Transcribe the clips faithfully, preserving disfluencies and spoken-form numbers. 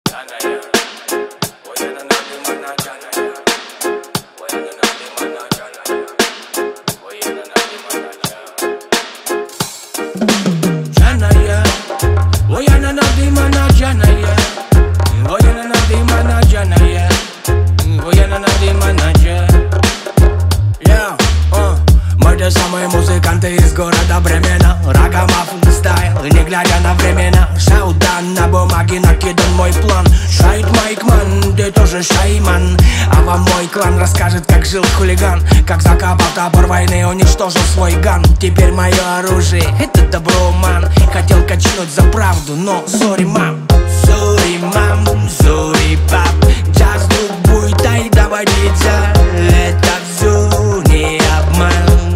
Самые музыканты из города Бремена, Рагамаф стайл, не глядя на времена. Шаудан на бумаге накидан мой план. Шайт Майкман, ты тоже шайман. А вам мой клан расскажет, как жил хулиган, как закопал топор войны, уничтожил свой ган. Теперь мое оружие — это доброман. Хотел качнуть за правду, но сори, мам. Сори, мам, сори, пап. Джаз, звук, будет, ай, доводиться. Это все не обман.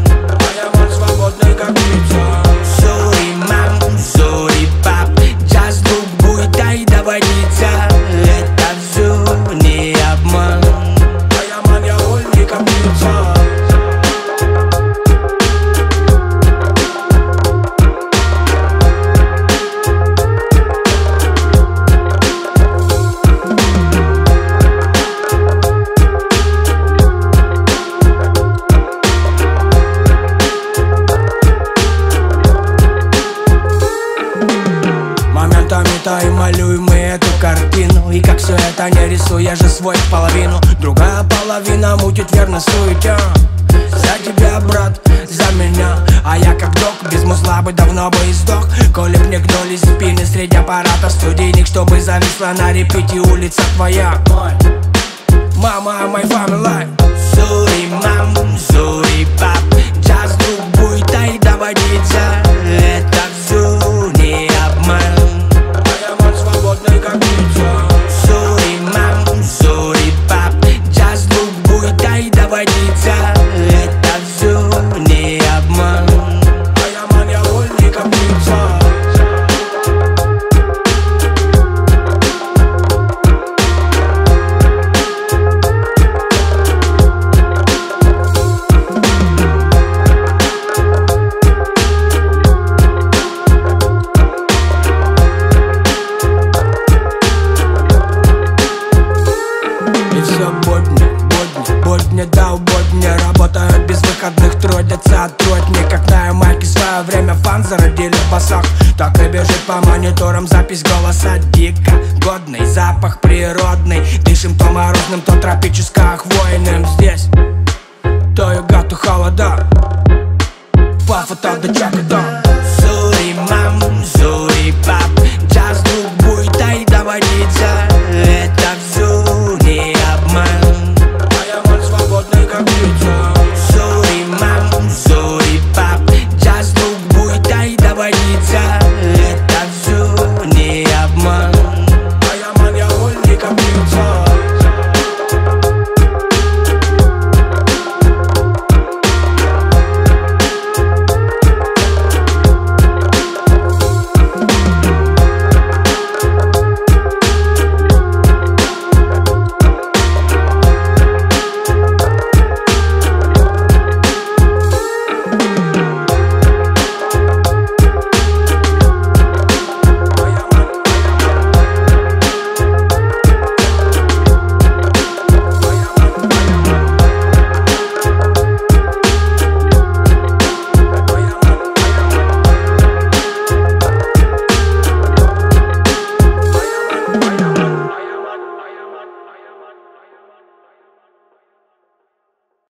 Сори, мам, сори, пап. Джаз, звук, будет, ай, доводиться. Это все не обман. А я ман, я вольный, как птица. И малюем мы эту картину. И как все это не рисую, я же свой в половину. Другая половина мутит верно суетя. За тебя, брат, за меня. А я как док, без мусла бы давно бы и сдох. Коли б не гнулись спины среди аппарата студийник, чтобы зависла на репите улица твоя. Мама, my family. Sorry, мам, sorry, пап. Джаз, друг, будет, ай, доводиться. Это все не обман. Sorry, мам, sorry, пап. Джаз, звук, будет, ай, доводиться. Это все не обман. А я ман, я вольный, как птица. Будни, да, будни, работают без выходных, трудятся от трудни. Как на Ямайке в свое время фан зародили в басах, так и бежит по мониторам запись голоса. Дико годный, запах природный. Дышим то морозным, то тропическо-хвойным. Здесь то юга, то холода. Пафа, то до чака, то. Sorry,